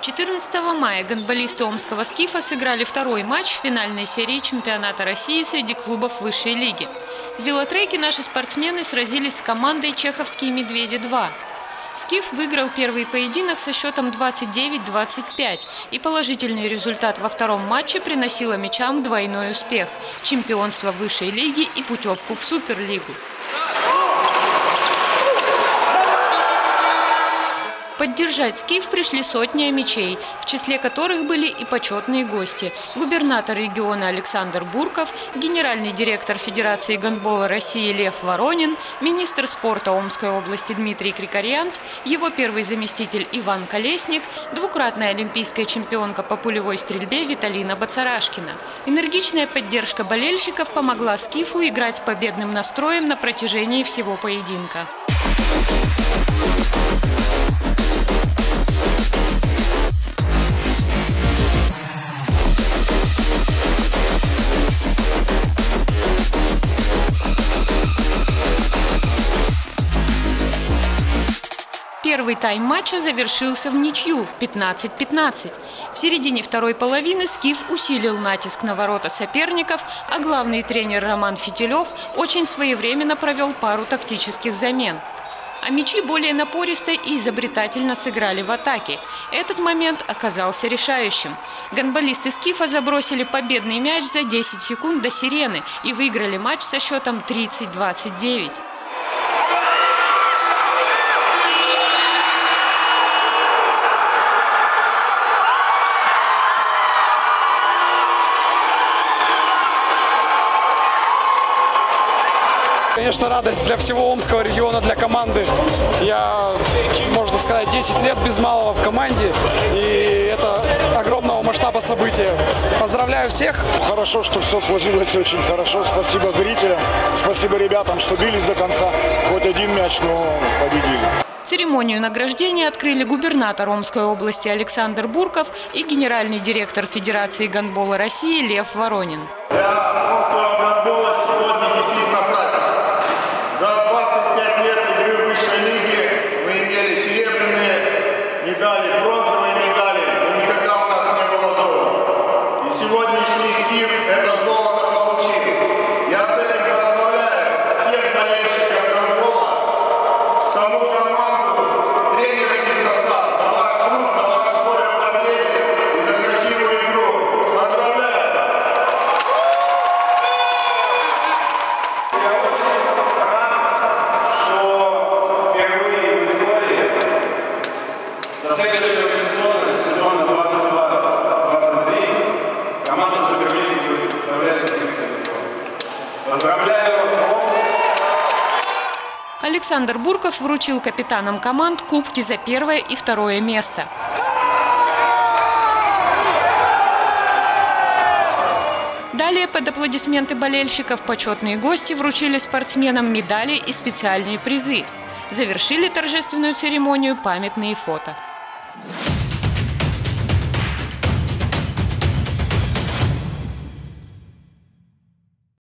14 мая гандболисты омского «Скифа» сыграли второй матч в финальной серии чемпионата России среди клубов высшей лиги. В велотреке наши спортсмены сразились с командой «Чеховские медведи-2». «Скиф» выиграл первый поединок со счетом 29-25, и положительный результат во втором матче приносил омичам двойной успех – чемпионство высшей лиги и путевку в Суперлигу. Поддержать «Скиф» пришли сотни омичей, в числе которых были и почетные гости – губернатор региона Александр Бурков, генеральный директор Федерации гандбола России Лев Воронин, министр спорта Омской области Дмитрий Крикарьянц, его первый заместитель Иван Колесник, двукратная олимпийская чемпионка по пулевой стрельбе Виталина Бацарашкина. Энергичная поддержка болельщиков помогла «Скифу» играть с победным настроем на протяжении всего поединка. Первый тайм матча завершился в ничью 15-15. В середине второй половины «Скиф» усилил натиск на ворота соперников, а главный тренер Роман Фитилев очень своевременно провел пару тактических замен. Омичи более напористо и изобретательно сыграли в атаке. Этот момент оказался решающим. Гандболисты «Скифа» забросили победный мяч за 10 секунд до сирены и выиграли матч со счетом 30-29. Конечно, радость для всего Омского региона, для команды. Я, можно сказать, 10 лет без малого в команде, и это огромного масштаба события. Поздравляю всех! Хорошо, что все сложилось очень хорошо. Спасибо зрителям, спасибо ребятам, что бились до конца. Хоть один мяч, но победили. Церемонию награждения открыли губернатор Омской области Александр Бурков и генеральный директор Федерации гандбола России Лев Воронин. Для омского гандбола сегодня действительно праздник. За 25 лет игры в высшей лиге мы имели серебряные медали, бронзовые медали, но никогда у нас не было золота. И сегодняшний «Скиф» это золото получил. Я с этим поздравляю всех болельщиков гандбола, саму команду, тренерский состав, за ваш труд, за ваш бой в победе и за красивую игру. Поздравляю! За следующего сезона 22-23 команда Суперлиги будет представлять Скиф. Поздравляю! Александр Бурков вручил капитанам команд кубки за первое и второе место. Далее под аплодисменты болельщиков почетные гости вручили спортсменам медали и специальные призы. Завершили торжественную церемонию памятные фото.